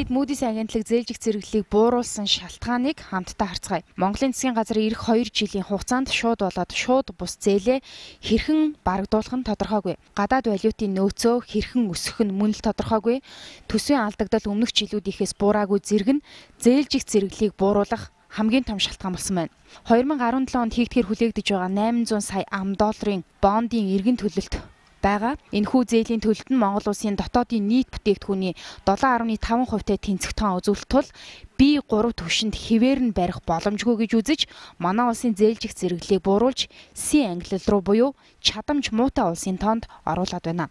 Ингээд Moody's агентлаг зээлжих зэрэглэлийг бууруулсан шалтгааныг хамтдаа харцгаая. Монголын засгийн газар эх 2 жилийн хугацаанд шууд болоод шууд бус зээлээ хэрхэн барагдуулах нь тодорхойгүй. Гадаад валютын нөөцөө хэрхэн өсгөх нь мөн л тодорхойгүй. Төсвийн алдагдал өмнөх жилүүдийнхээс буураагүй зэрэг нь зээлжих зэрэглэлийг бууруулах хамгийн том шалтгаан болсон байна. 2017 онд хийгдгээр хүлээгдэж байгаа 800 сая ам.долларын бондын эргэн төлөлт байгаа. Энэхүү зээлийн төлөлт нь Монгол улсын дотоодын нийт бүтээгдэхүүний 7.5%-тэй тэнцэх тоон үзүүлэлт тул B3 түвшинд хэвээр нь барих боломжгүй гэж үзэж манай улсын зээлжих зэрэглэлийг бууруулж C ангиллал руу буюу чадамж муутай улсын тоонд оруулаад байна.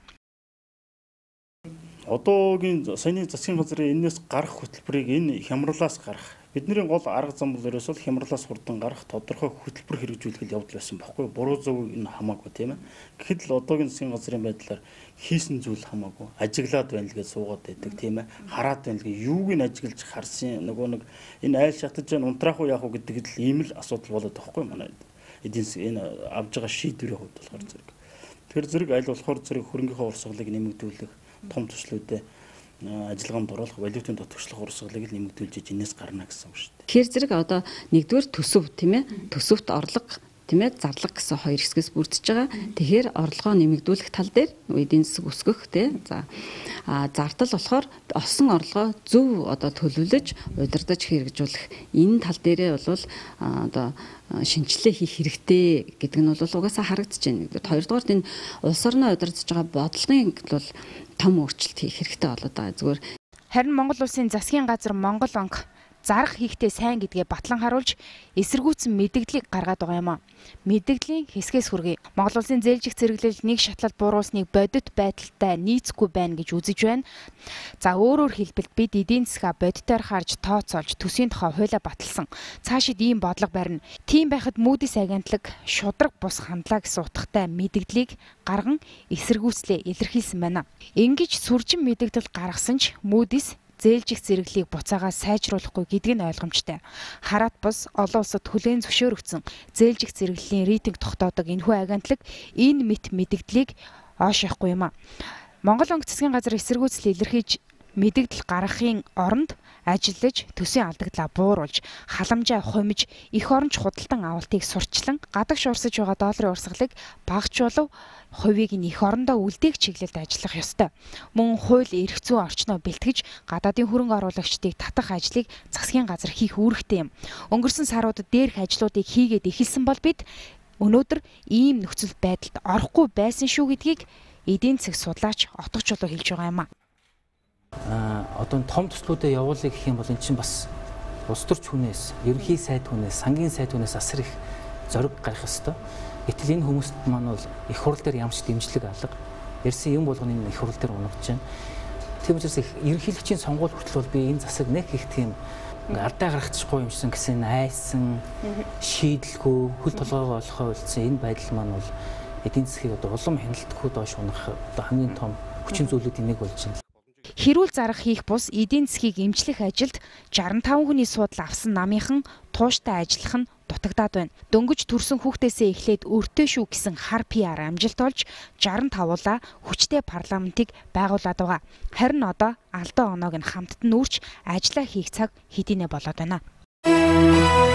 Одоогийн саяны засгийн газрын энэс гарах хөтөлбөрийг энэ хямралаас гарах. Бидний гол арга зам бол ерөөсөө хямралаас хурдан гарах тодорхой хөтөлбөр хэрэгжүүлэх явдал байсан байхгүй. Буруу зөв энэ хамаагүй тийм ээ. Гэхэд л одоогийн засгийн газрын байдлаар хийсэн зүйл хамаагүй. Ажиглаад байна л гэж суугаад байдаг тийм ээ. Хараад байна л гэж юуг нь ажиглаж харсан нөгөө нэг энэ айл шатаж байна унтраах уу яах уу гэдэг л ийм л асуудал болоод байхгүй манай эдийн засгийн энэ авж байгаа шийдвэрийн хувьд болохоор зэрэг. Тэр зэрэг аль болохоор зэрэг хөрөнгөний урсгалыг нэмэгдүүлэх том төслүүдэд ажиллагаанд оруулах валютын дотгочлох урсгалыг л нэмэгдүүлж энэс гарна гэсэн үг шүү дээ. Тэгэхээр зэрэг одоо нэгдүгээр төсөв тийм ээ төсөвт орлого тийм ээ зарлага гэсэн хоёр хэсгээс бүрдэж байгаа. Тэгэхээр орлогоо нэмэгдүүлэх тал дээр эдийн засаг өсгөх тийм за зардал болохоор олсон орлогоо зөв одоо төлөвлөж удирдах хэрэгжүүлэх энэ тал дээрээ бол одоо шинжилгээ хийх хэрэгтэй гэдэг нь бол угаасаа харагдаж байна. Хоёрдугаар энэ улс орноо удирдах байгаа бодлогын бол том өөрчлөлт хийх хэрэгтэй болоод байгаа. Зүгээр харин Монгол улсын засгийн газар Монгол банк зарах хийхтэй сайн гэдгээ батлан харуулж эсэргүүцсэн мэдээллийг гаргаад байгаа юм а. Мэдээллийн хэсгээс хүргэе. Монгол улсын зээлжих зэрэглэл нэг шатлал бууруулсныг бодит байдалтай нийцэхгүй байна гэж үзэж байна. За өөрөөр хэлбэл бид эдийн засгаа бодитоор харж тооцоолж төсвийн тухай хуулиа баталсан. Цаашид ийм бодлого барина. Тийм байхад Moody's агентлаг шудраг бус хандлаа гэсэн утгатай мэдээллийг гарган эсэргүүцлээ илэрхийлсэн байна. Ингэж сүржин мэдээлэл гаргасан ч Moody's зээлжих зэрэглэлийг буцаагаа сайжруулахгүй гэдг нь ойлгомжтой. Хараад бус олон улсад хүлээн зөвшөөрөгдсөн зээлжих зэрэглэлийн рейтинг тогтоодог энэхүү агентлаг энэ мэт мэдээллийг оошихгүй юм а. Монгол банк засгийн газар эсэргүүцэл илэрхийлж мэдээлэл гаргахын оронд ажиллаж төсвийн алдагдлаа бууруулж халамжаа хумиж эх оронч худалдан авалтыг сурчлан гадагш урсаж байгаа долларын урсгалыг багажуулав хувийг нь эх орондоо үлдээх чиглэлд ажиллах ёстой. Мөн хууль эрх зүйн орчноо бэлтгэж гадаадын хөрөнгө оруулагчдыг татах ажлыг засгийн газар хийх үүрэгтэй юм. Өнгөрсөн саруудад дээрх ажлуудыг хийгээд эхэлсэн бол бид өнөөдөр ийм нөхцөл байдалд орохгүй байсан шүү гэдгийг эдийн засаг судлаач Отго Чулуу хэлж байгаа юм а. Одоо том төслүүдэд явуулъя гэх юм бол эн чинь бас улс төрч хүнээс, ерөнхий сайд хүнээс, сангийн сайд хүнээс асар их зориг гарах ёстой. Гэтэл энэ хүмүүст маань бол их хурл дээр ямарч дэмжлэг алга. Ярьсан юм болгоны их хурл дээр унагч байна. Тийм учраас их ерөнхийлөгчийн сонгуул хүртэл бол би энэ засаг нэг их тийм ардаа гаргачихгүй юмсан гэсэн айсан, шийдэлгүй, хөл толгойгоо олохоо үлдсэн энэ байдал маань бол эдийн засгийг одоо улам хяналтгүй доош унах одоо хамгийн том хүчин зүйлүүдийн нэг болж байна. Хэрүүл зарах хийх бус эдийн засгийг эмчлэх ажилд 65 хүний судал авсан намынхан тууштай ажиллах нь дутагдаад байна. Дөнгөж төрсөн хүүхдээсээ эхлээд өртөө шүү гэсэн хар PR амжилт олж 65-уулаа хүчтэй парламентыг байгуулад байгаа. Харин одоо алдаа оноог нь хамтд нь үрч ажиллаа хийх цаг хэдийнэ болоод байна.